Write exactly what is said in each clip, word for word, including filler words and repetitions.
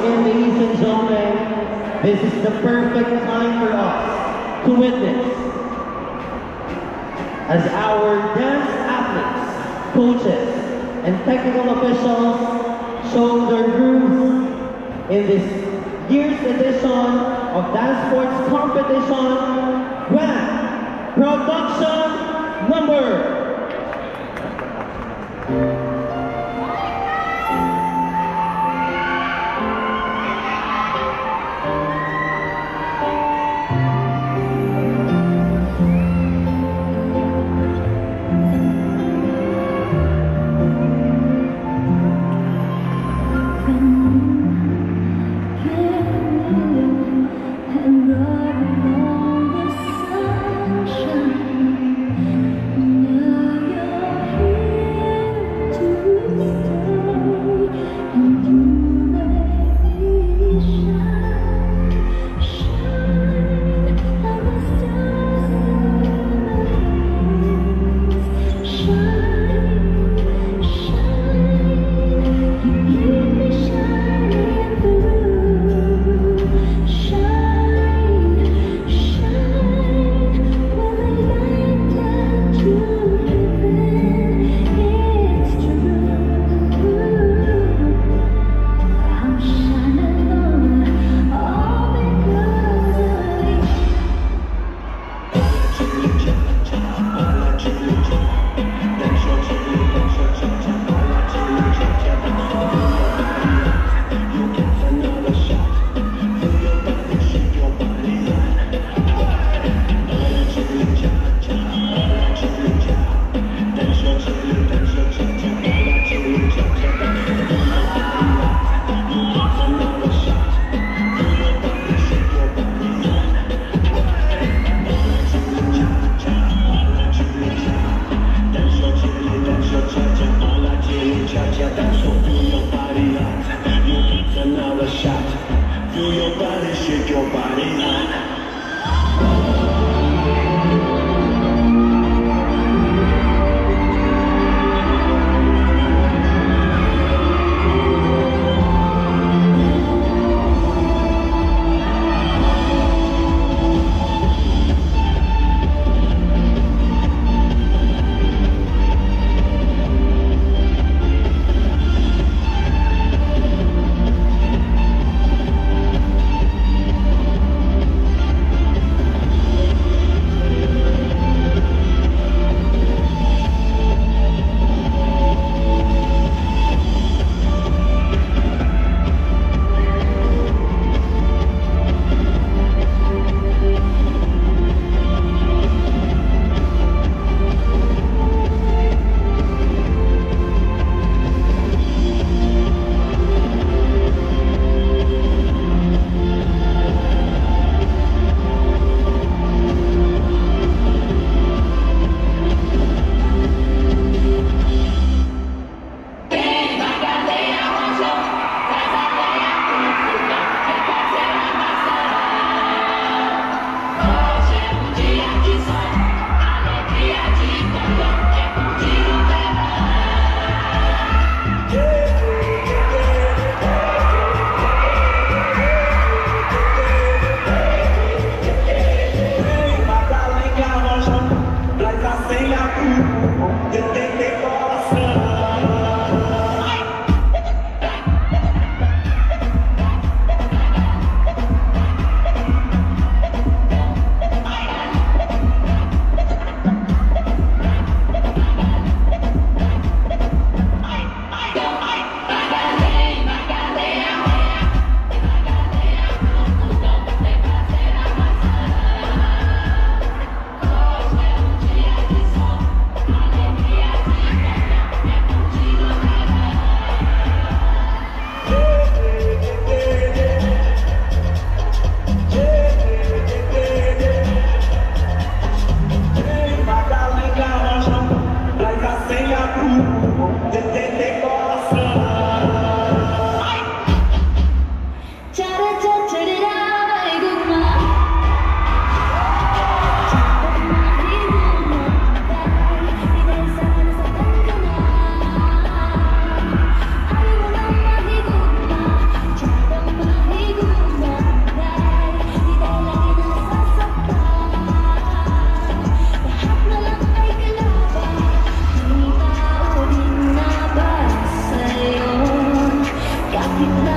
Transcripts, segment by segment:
And ladies and gentlemen, this is the perfect time for us to witness as our dance athletes, coaches, and technical officials show their grooves in this year's edition of Dancesports competition Grand Production Number. And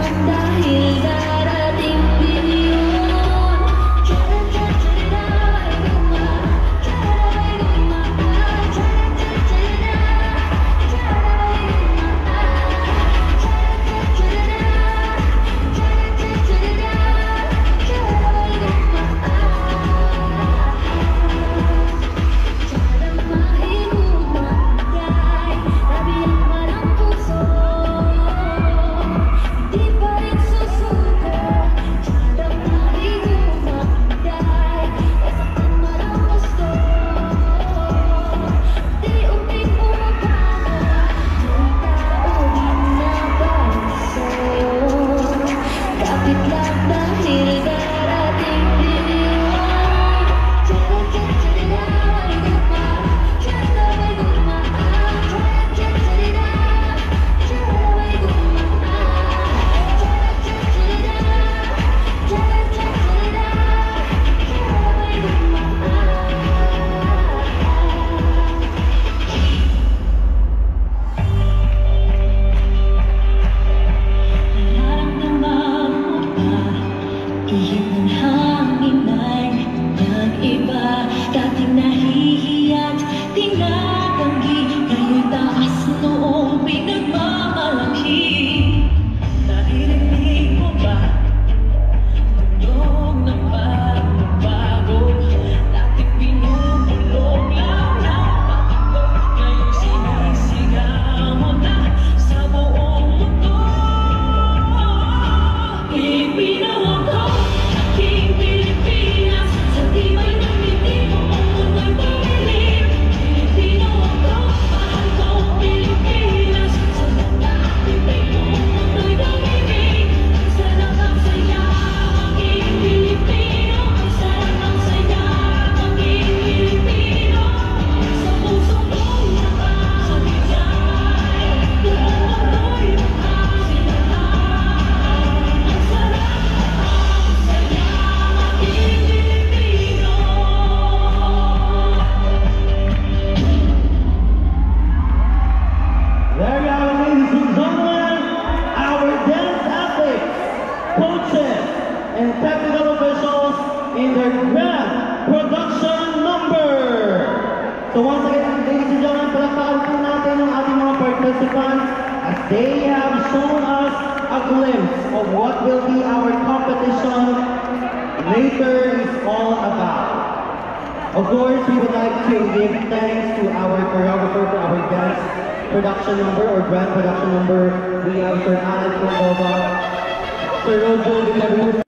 and technical officials in their grand production number. So once again, ladies and gentlemen, palakpakan po natin ang ating mga participants as they have shown us a glimpse of what will be our competition later is all about. Of course, we would like to give thanks to our choreographer for our dance production number or grand production number. We have Sir Alan Cordova, Sir Rojo,